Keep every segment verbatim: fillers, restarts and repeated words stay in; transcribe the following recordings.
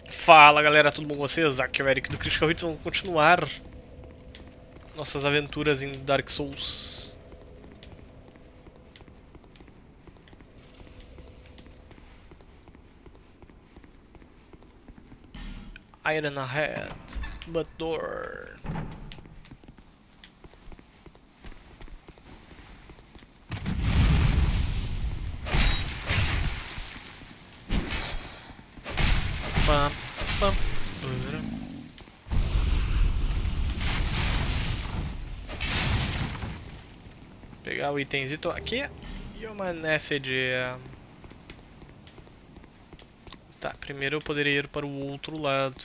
Fala galera, tudo bom com vocês? Aqui é o Eric do Critical Hits. Vamos continuar nossas aventuras em Dark Souls. Iron ahead, but door. Pam, pam, para. Pegar o itemzito aqui e uma nef de... Tá, primeiro eu poderia ir para o outro lado.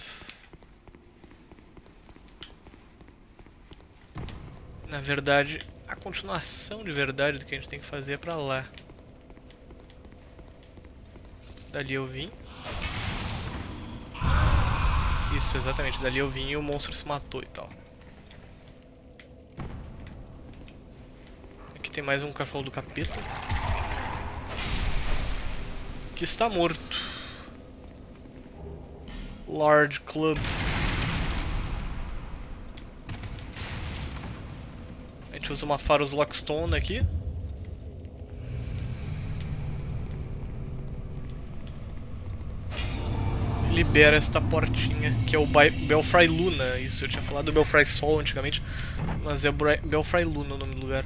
Na verdade, a continuação de verdade do que a gente tem que fazer é pra lá. Dali eu vim. Isso, exatamente. Dali eu vim e o monstro se matou e tal. Aqui tem mais um cachorro do capeta. Que está morto. Large Club. A gente usa uma Pharos Lockstone aqui. Libera esta portinha, que é o Belfry Luna. Isso, eu tinha falado do Belfry Sol antigamente, mas é o Belfry Luna o nome do lugar.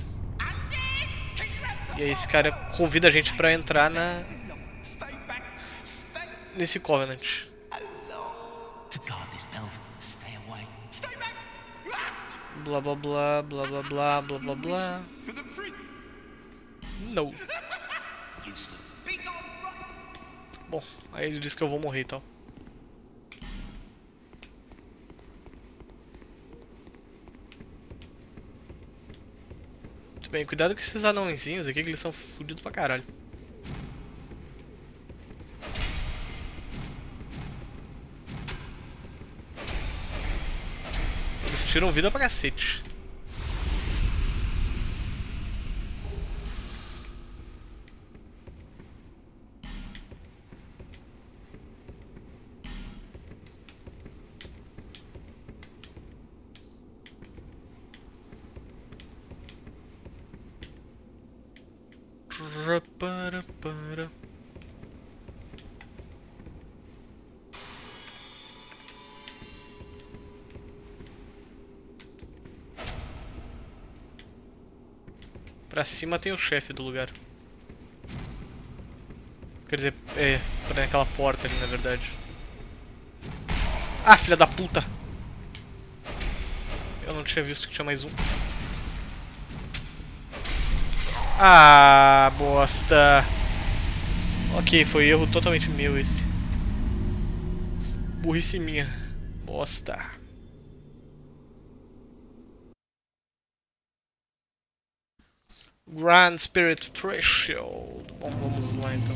E aí esse cara convida a gente pra entrar na... nesse Covenant. Blá blá blá, blá blá blá, blá blá blá. Não. Bom, aí ele diz que eu vou morrer e tal. Muito bem, cuidado com esses anõezinhos aqui, que eles são fodidos pra caralho. Eles tiram vida pra cacete. Para, para. Pra cima tem o chefe do lugar. Quer dizer, é, pra aquela porta ali, na verdade. Ah, filha da puta! Eu não tinha visto que tinha mais um. Ah, bosta! Ok, foi erro totalmente meu esse. Burrice minha. Bosta. Grand Spirit Threshold. Bom, vamos lá então.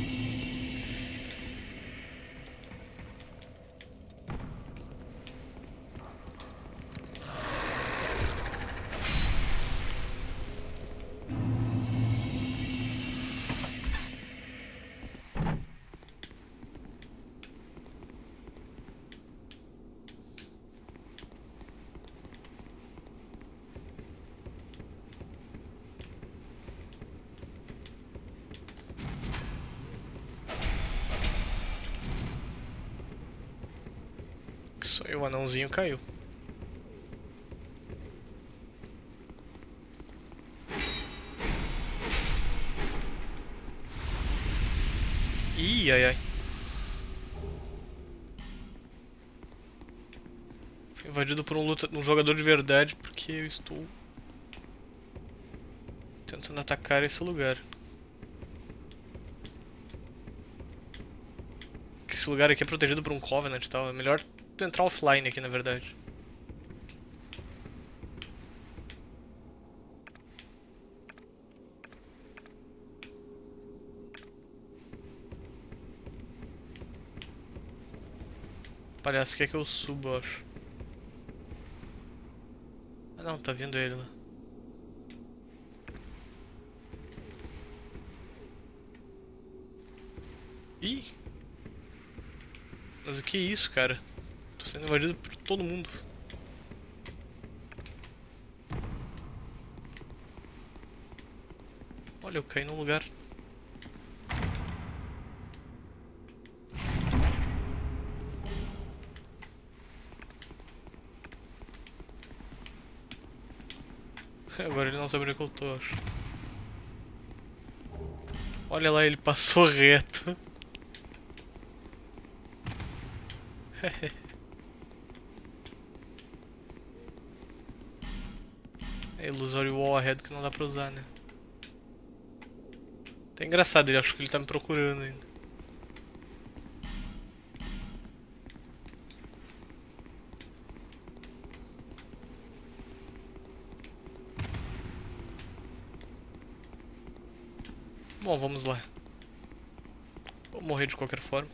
Isso aí, o anãozinho caiu. Ih, ai, ai. Fui invadido por um, luta, um jogador de verdade porque eu estou tentando atacar esse lugar. Esse lugar aqui é protegido por um Covenant e tal. É melhor tu entrar offline aqui, na verdade. Palhaço, quer que eu suba, eu acho. Ah não, tá vindo ele lá. Ih! Mas o que é isso, cara? Tô sendo invadido por todo mundo. Olha, eu caí num lugar. Agora ele não sabe onde é que eu tô, acho. Olha lá, ele passou reto. É ilusório wall ahead que não dá pra usar, né? Tá engraçado, ele acho que ele tá me procurando ainda. Bom, vamos lá. Vou morrer de qualquer forma.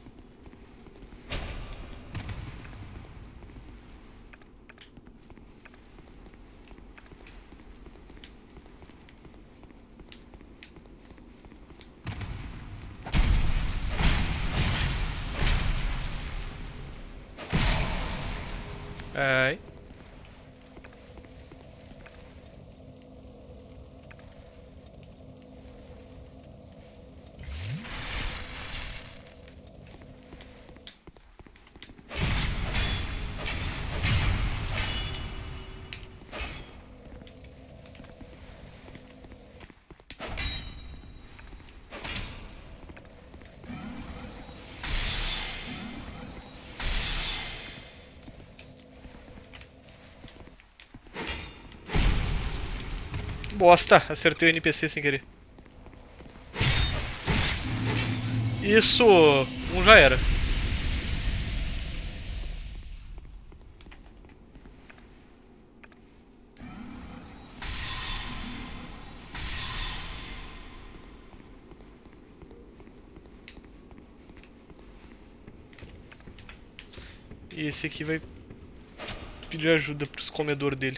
Ai. Bosta, acertei o N P C sem querer. Isso, um já era. E esse aqui vai pedir ajuda pros comedores dele.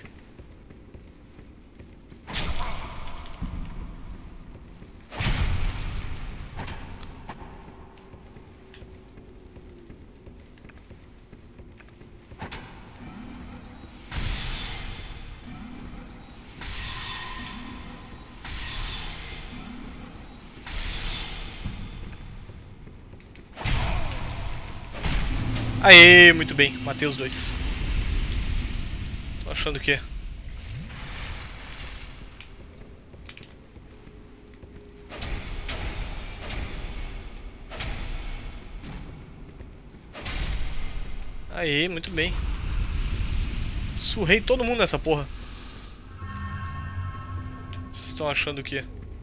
Aê, muito bem, matei os dois. Tô achando que é. Aê, muito bem. Surrei todo mundo nessa porra. Vocês estão achando o quê?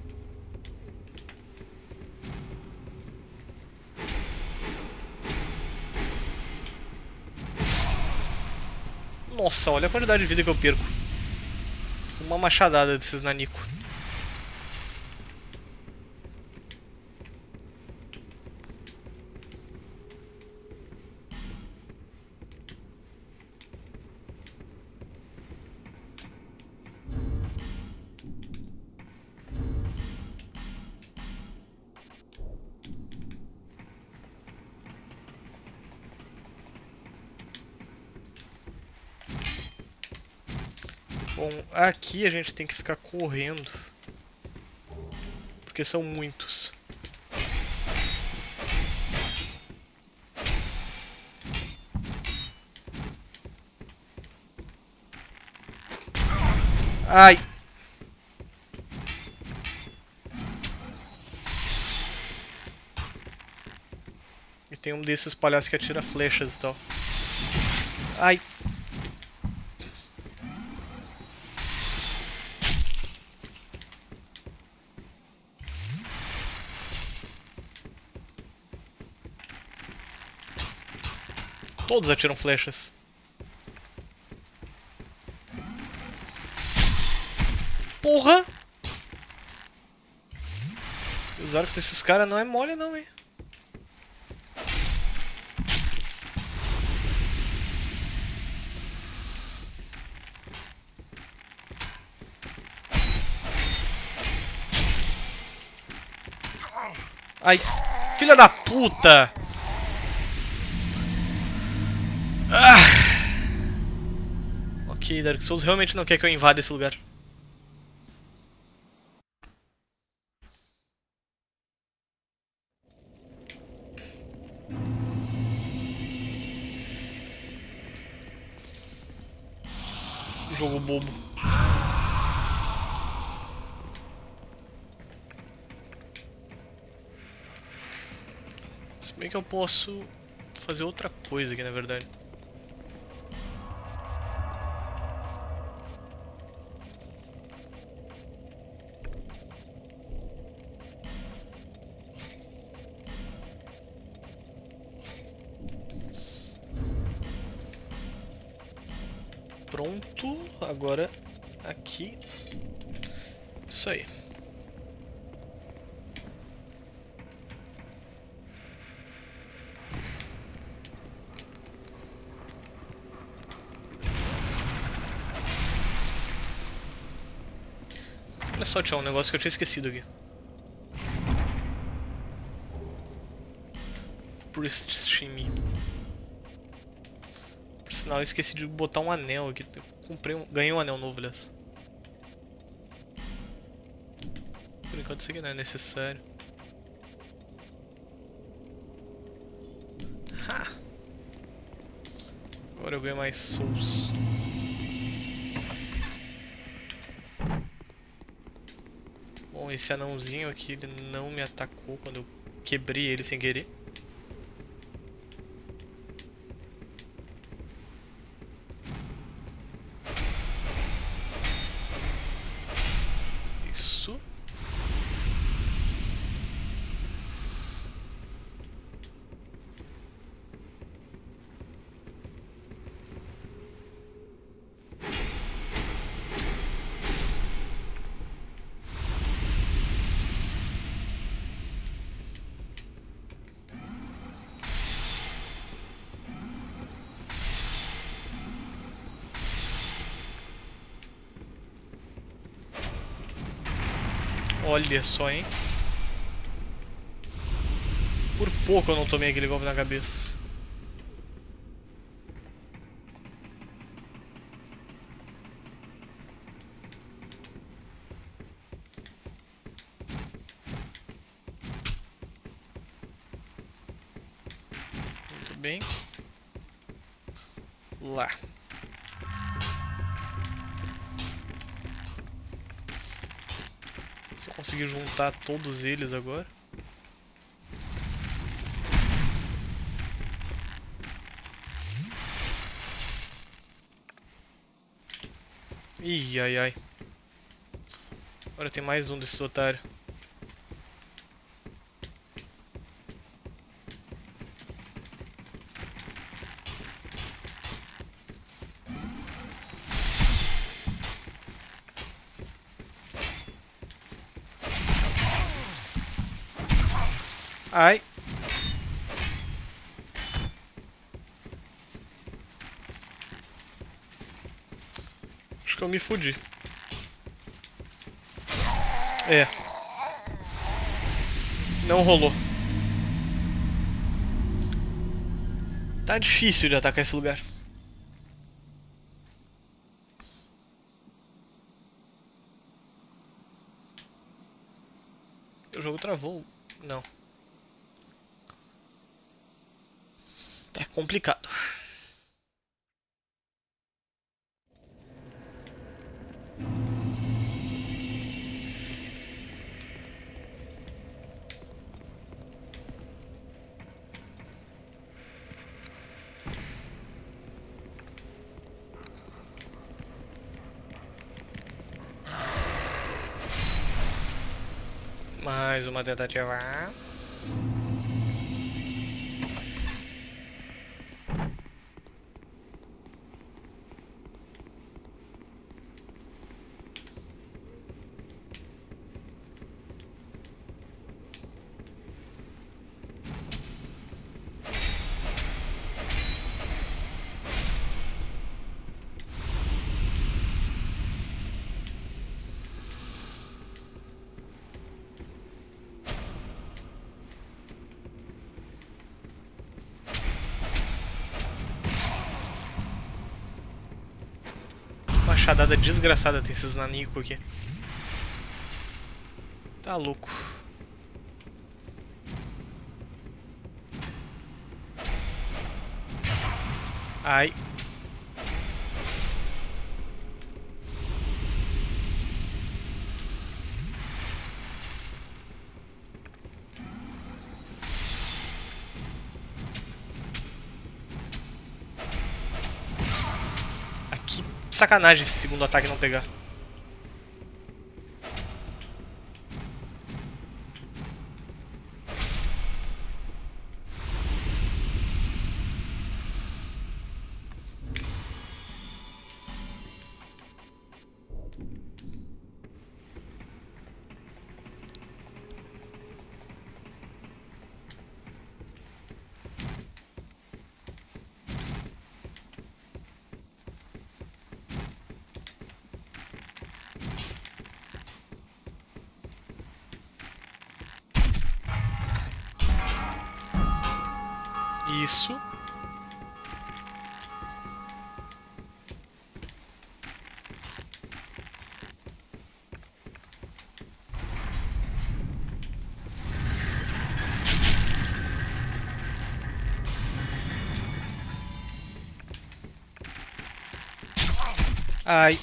Nossa, olha a quantidade de vida que eu perco. Uma machadada desses nanico. Bom, aqui a gente tem que ficar correndo. Porque são muitos. Ai! E tem um desses palhaços que atira flechas e tal. Ai! Todos atiram flechas. Porra! Os arcos desses caras não é mole não, hein? Ai, filha da puta! Ah! Ok, Dark Souls realmente não quer que eu invada esse lugar. Jogo bobo. Se bem que eu posso fazer outra coisa aqui, na verdade. Pronto, agora aqui. Isso aí. Olha só, tinha um negócio que eu tinha esquecido aqui. Pristine. Por sinal, eu esqueci de botar um anel aqui. Eu comprei um, ganhei um anel novo, aliás. Por enquanto isso aqui não é necessário. Ha! Agora eu ganho mais souls. Bom, esse anãozinho aqui, ele não me atacou quando eu quebrei ele sem querer. Isso. Olha só, hein? Por pouco eu não tomei aquele golpe na cabeça. Muito bem. Lá. Se eu conseguir juntar todos eles agora. Ih, ai, ai. Agora tem mais um desses otários. Ai. Acho que eu me fudi. É. Não rolou. Tá difícil de atacar esse lugar. O jogo travou. Não. Tá complicado. Mais uma tentativa. machadada desgraçada tem esses nanicos aqui. Tá louco. Ai. Aqui, sacanagem esse segundo ataque não pegar. Isso. Ai.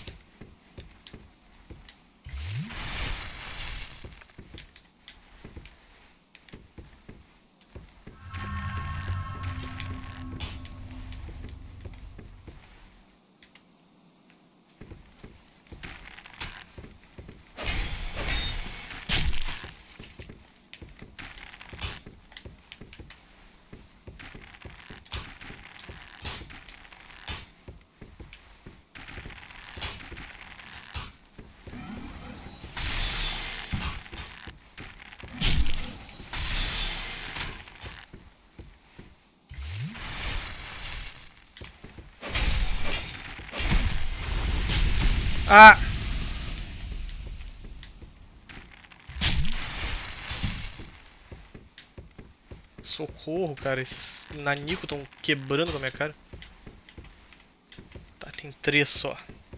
Ah! Socorro, cara. Esses nanicos estão quebrando com a minha cara. Tá, tem três só.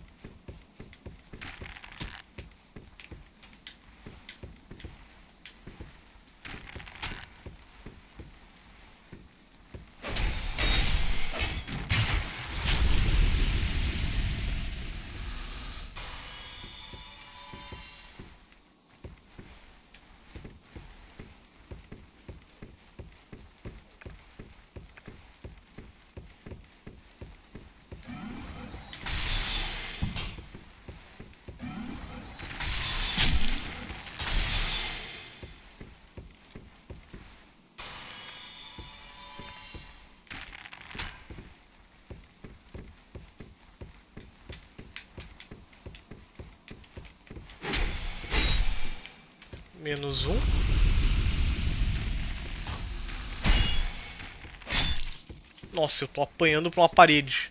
Menos um. Nossa, eu tô apanhando pra uma parede.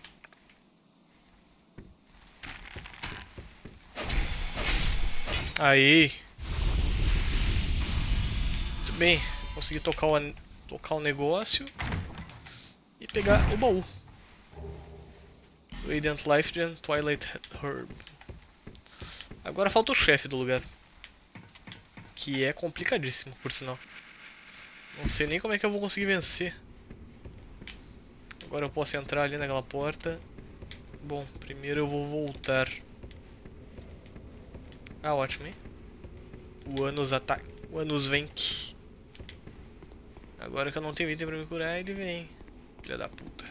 Aí. Muito bem. Consegui tocar o, tocar o negócio. E pegar o baú. Radiant Life and Twilight Herb. Agora falta o chefe do lugar. Que é complicadíssimo, por sinal. Não sei nem como é que eu vou conseguir vencer. Agora eu posso entrar ali naquela porta. Bom, primeiro eu vou voltar. Ah, ótimo, hein? O Anus ataca. O Anus vem. Agora que eu não tenho item pra me curar, ele vem. Filha da puta.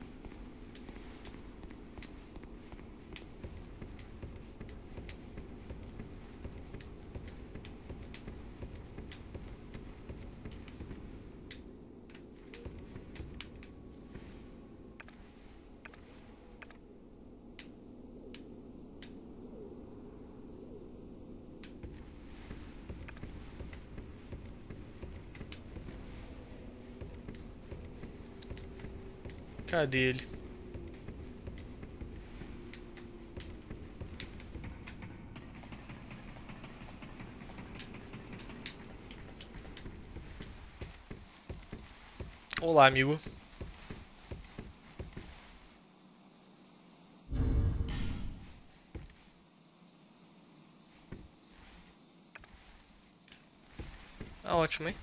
Cadê ele? Olá, amigo. ótimo, hein?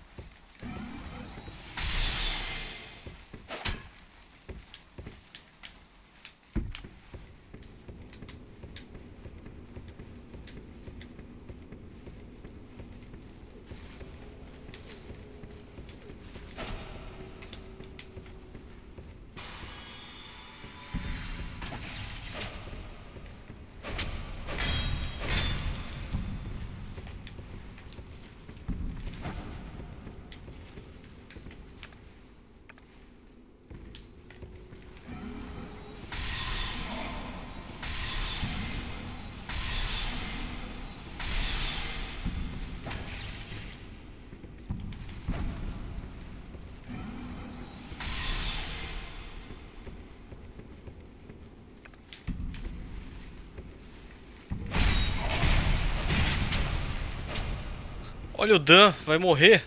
Olha o Dan, vai morrer.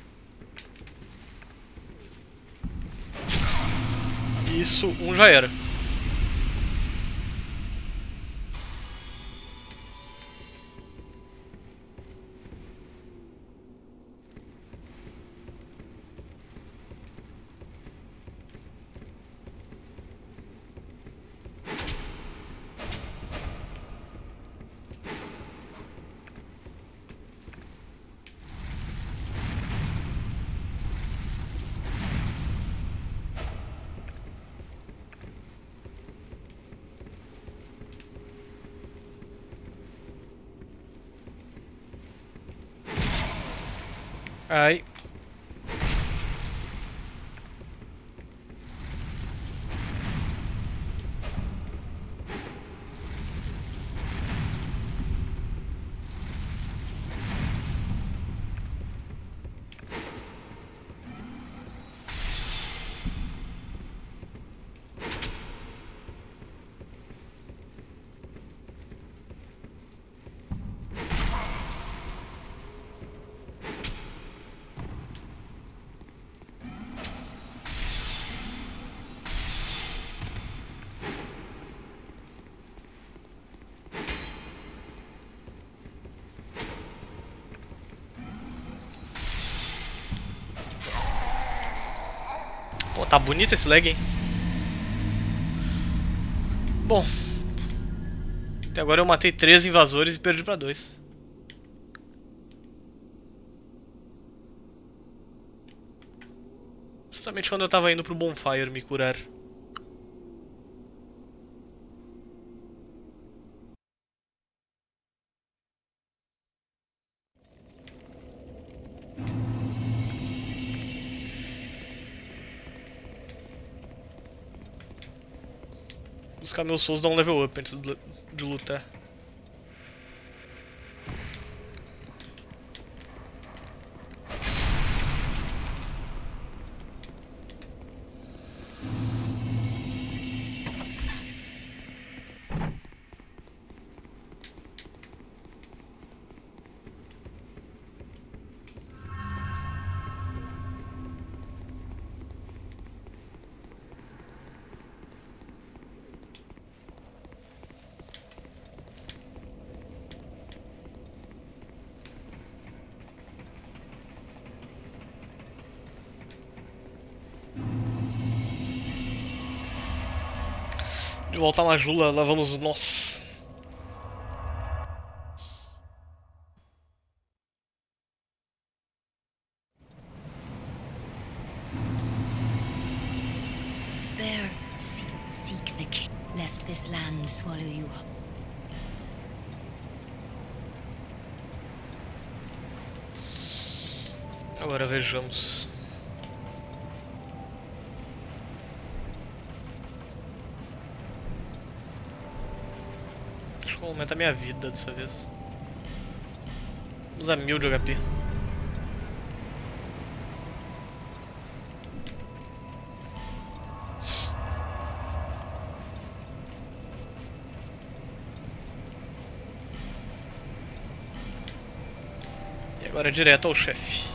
Isso, um já era. Ai. Pô, tá bonito esse lag, hein? Bom, até agora eu matei três invasores e perdi pra dois. Justamente quando eu tava indo pro Bonfire me curar. Buscar meus souls, dar um level up antes de lutar. De volta na Jula, lá vamos nós. Bear, seek the king, lest this land swallow you up. Agora vejamos. Deixa eu aumentar minha vida dessa vez. Vamos a mil de H P. E agora direto ao chefe.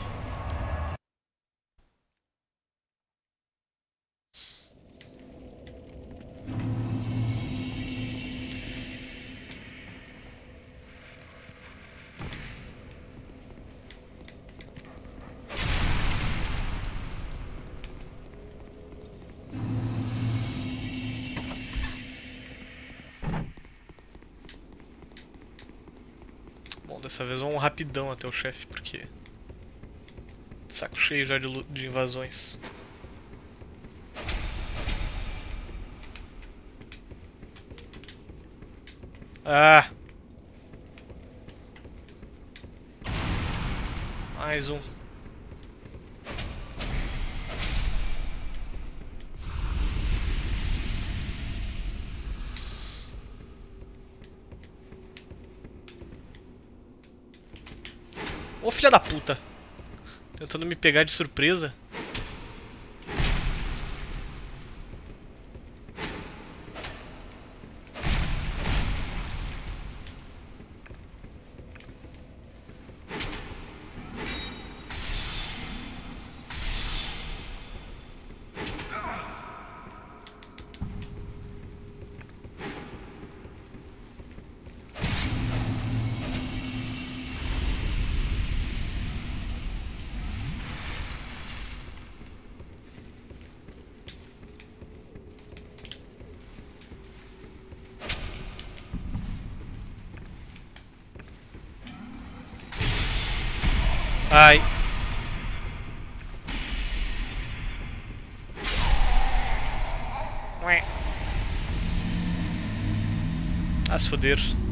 dessa vez vamos rapidão até o chefe, porque... saco cheio já de, de invasões. Ah! Mais um. Ô filha da puta! Tentando me pegar de surpresa. Ai. Ué. Ah, se foder.